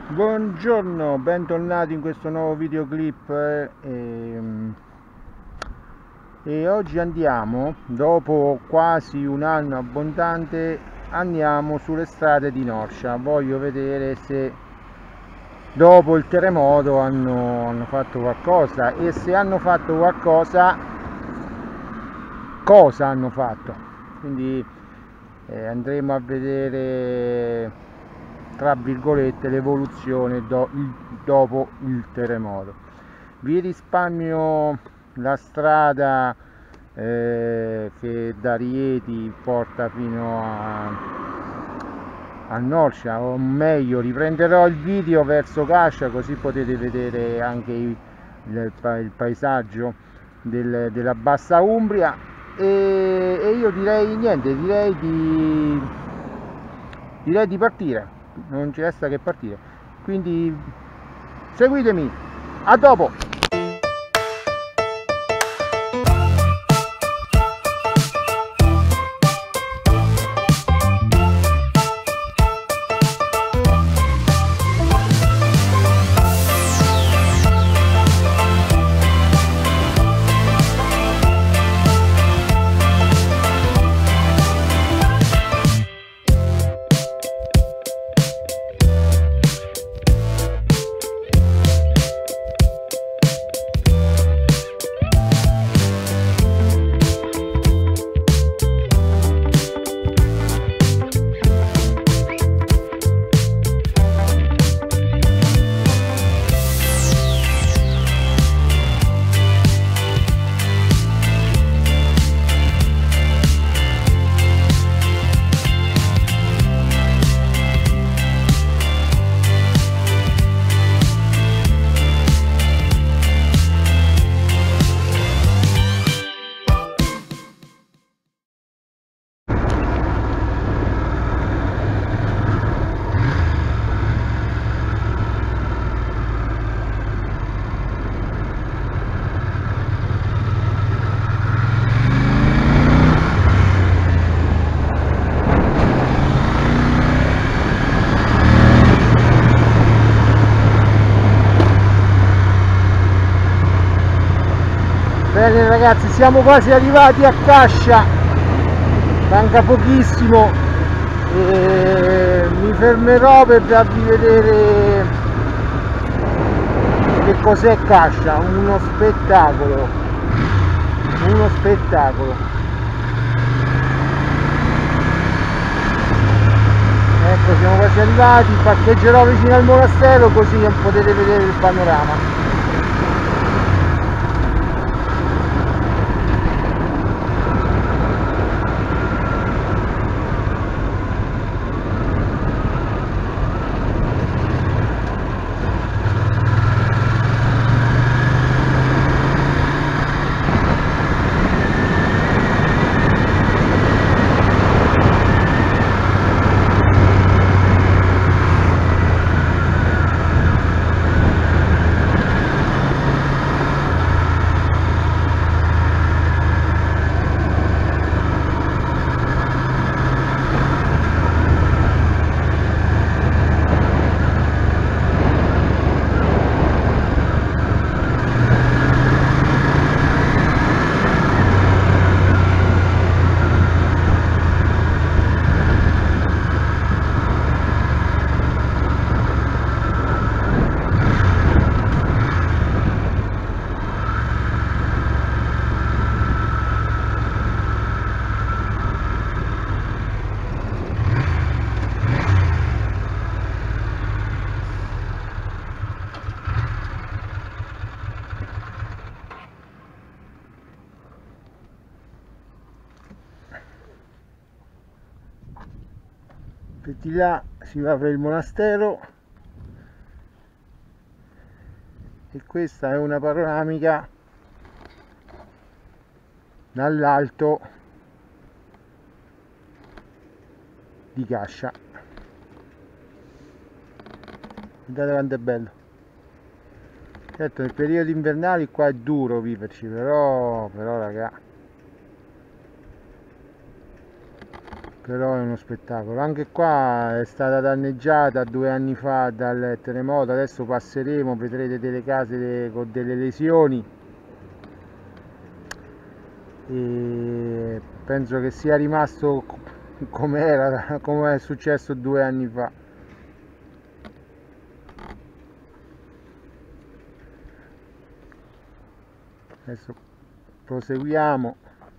Buongiorno, bentornati in questo nuovo videoclip e oggi andiamo, dopo quasi un anno abbondante, andiamo sulle strade di Norcia. Voglio vedere se dopo il terremoto hanno fatto qualcosa e se hanno fatto qualcosa, cosa hanno fatto. Quindi andremo a vedere, tra virgolette, l'evoluzione dopo il terremoto. Vi risparmio la strada che da Rieti porta fino a Norcia, o meglio riprenderò il video verso Cascia, così potete vedere anche il paesaggio della bassa Umbria. E io direi niente, direi di partire. Non ci resta che partire, quindi seguitemi, a dopo. Bene ragazzi, siamo quasi arrivati a Cascia, manca pochissimo e mi fermerò per farvi vedere che cos'è Cascia. Uno spettacolo, ecco, siamo quasi arrivati, parcheggerò vicino al monastero così potete vedere il panorama. Di là si va per il monastero e questa è una panoramica dall'alto di Cascia. Guardate quanto è bello. Certo, nel periodo invernale qua è duro viverci, però raga, però è uno spettacolo. Anche qua è stata danneggiata 2 anni fa dal terremoto, adesso passeremo, vedrete delle case con delle lesioni e penso che sia rimasto come era, come è successo 2 anni fa. Adesso proseguiamo.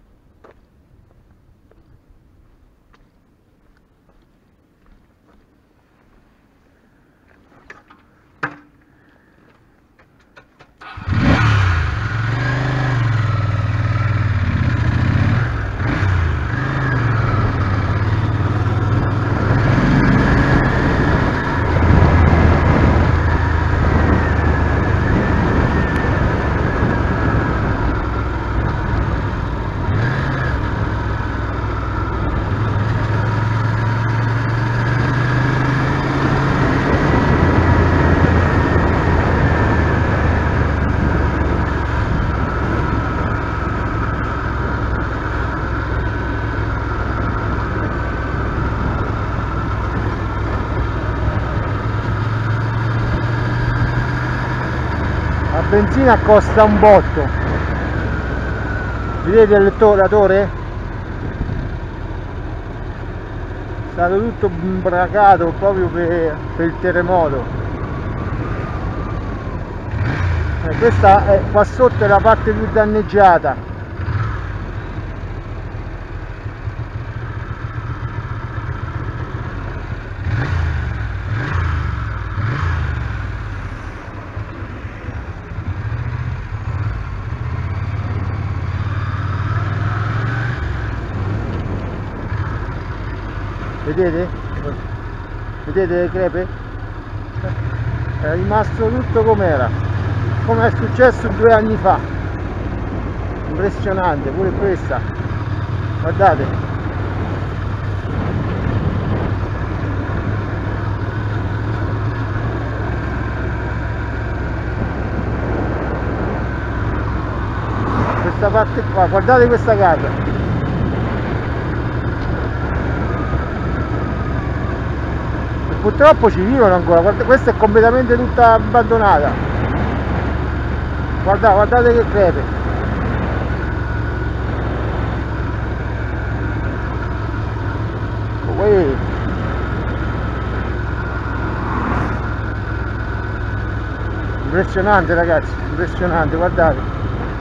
La benzina costa un botto, vedete il lettoratore? È stato tutto imbracato proprio per il terremoto. Questa è, qua sotto è la parte più danneggiata. Vedete? Vedete le crepe? È rimasto tutto com'era, come è successo 2 anni fa. Impressionante, pure questa, guardate. Questa parte qua, guardate questa casa. Purtroppo ci vivono ancora, questa è completamente tutta abbandonata. Guardate che crepe. Impressionante ragazzi, impressionante, guardate.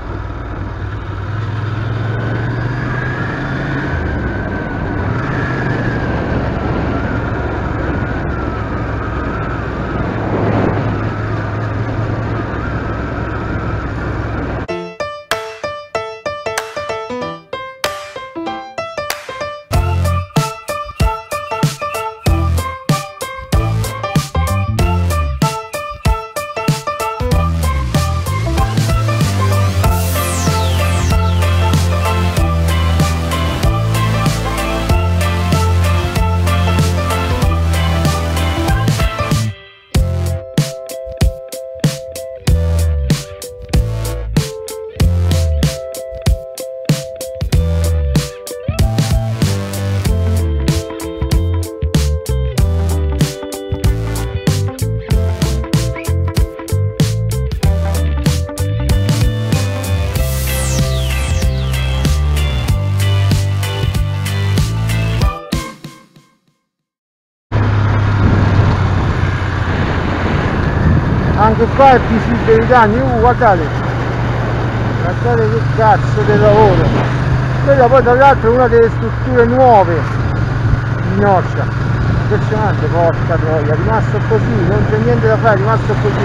Anche qua è visibile i danni, guardate che cazzo di lavoro. Quella poi tra l'altro è una delle strutture nuove di Norcia, impressionante, porca troia, è rimasto così, non c'è niente da fare, è rimasto così.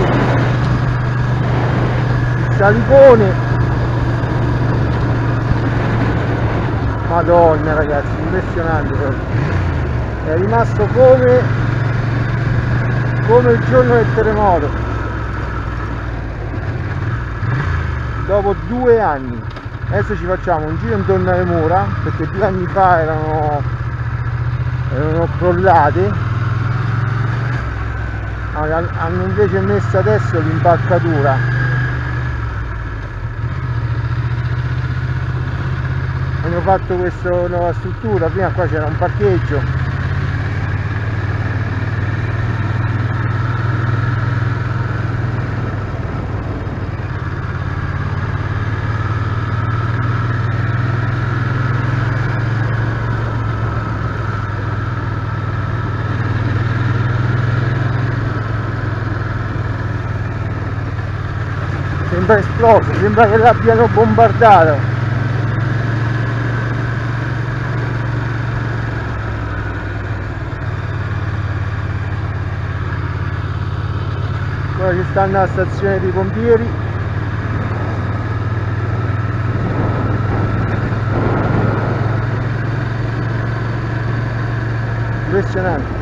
Il salipone, madonna ragazzi, impressionante proprio. È rimasto come il giorno del terremoto. Dopo 2 anni. Adesso ci facciamo un giro intorno alle mura, perché 2 anni fa erano crollate. Hanno invece messo adesso l'impalcatura. hanno fatto questa nuova struttura. Prima qua c'era un parcheggio, sembra esploso, sembra che l'abbiano bombardato. Qua ci stanno la stazione dei pompieri. Impressionante.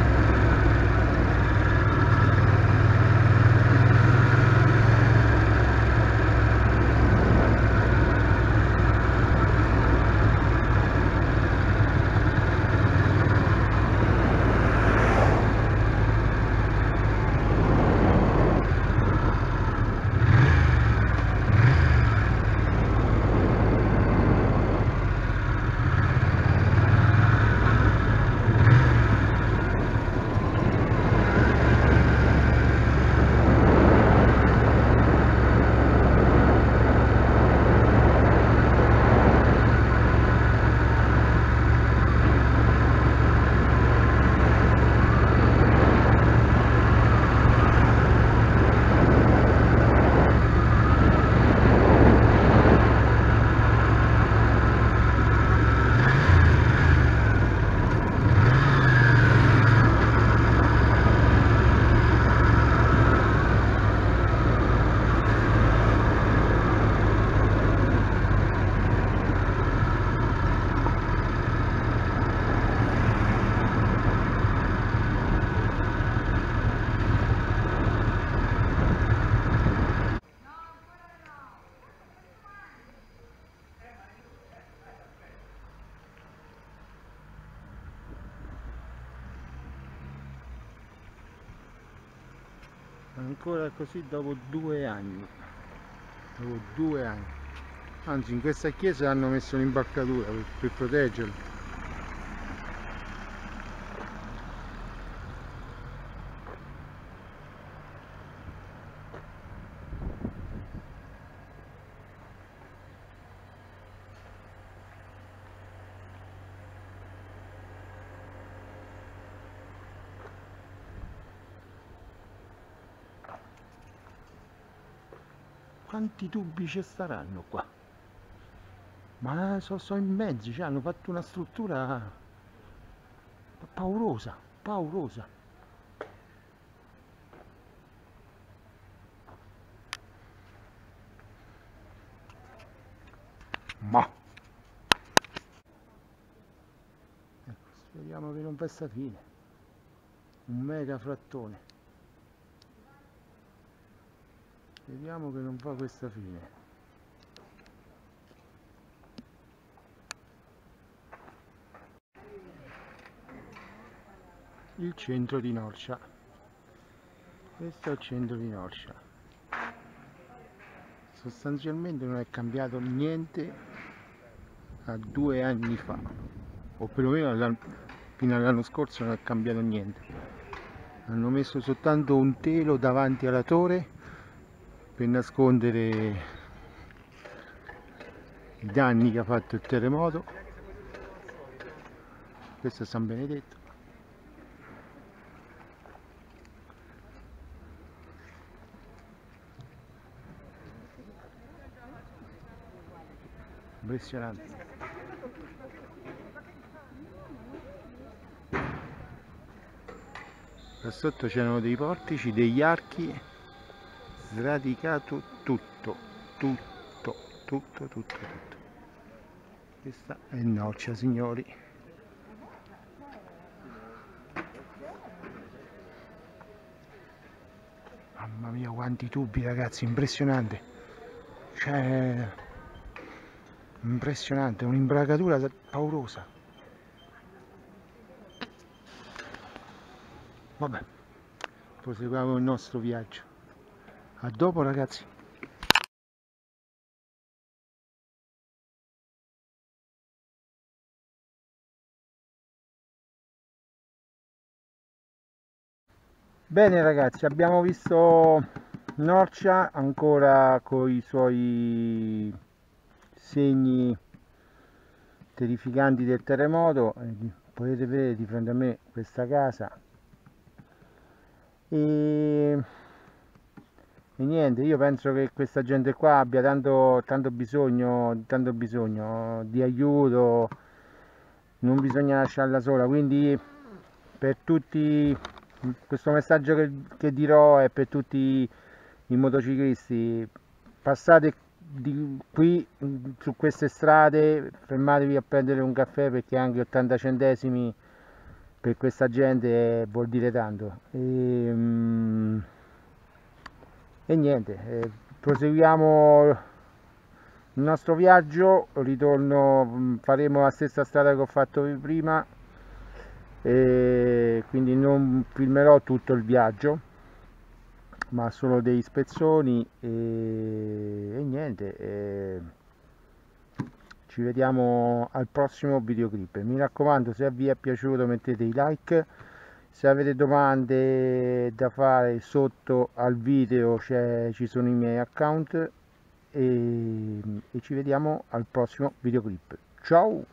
Ancora così dopo 2 anni, anzi in questa chiesa hanno messo un'imbaccatura per proteggerlo. Quanti tubi ci staranno qua? Ma sono immensi, cioè hanno fatto una struttura paurosa, paurosa. Ma ecco, speriamo che non fa sta fine. Un mega frattone. Speriamo che non fa questa fine. Il centro di Norcia. Questo è il centro di Norcia. Sostanzialmente non è cambiato niente a 2 anni fa, o perlomeno fino all'anno scorso non è cambiato niente. Hanno messo soltanto un telo davanti alla torre per nascondere i danni che ha fatto il terremoto. Questo è San Benedetto. Impressionante. Da sotto c'erano dei portici, degli archi, sradicato tutto. Questa è Norcia, signori. Mamma mia, quanti tubi, ragazzi, impressionante. Cioè, impressionante, un'imbragatura paurosa. Vabbè, proseguiamo il nostro viaggio. A dopo, ragazzi. Bene ragazzi, abbiamo visto Norcia ancora con i suoi segni terrificanti del terremoto. Potete vedere di fronte a me questa casa e niente, io penso che questa gente qua abbia tanto bisogno di aiuto, non bisogna lasciarla sola, quindi per tutti questo messaggio che dirò è per tutti i motociclisti: passate di qui su queste strade, fermatevi a prendere un caffè, perché anche 80 centesimi per questa gente vuol dire tanto. E niente, proseguiamo il nostro viaggio, ritorno, faremo la stessa strada che ho fatto prima, e quindi non filmerò tutto il viaggio, ma solo dei spezzoni e niente, ci vediamo al prossimo videoclip. Mi raccomando, se vi è piaciuto mettete i like, se avete domande da fare sotto al video ci sono i miei account, e ci vediamo al prossimo videoclip. Ciao!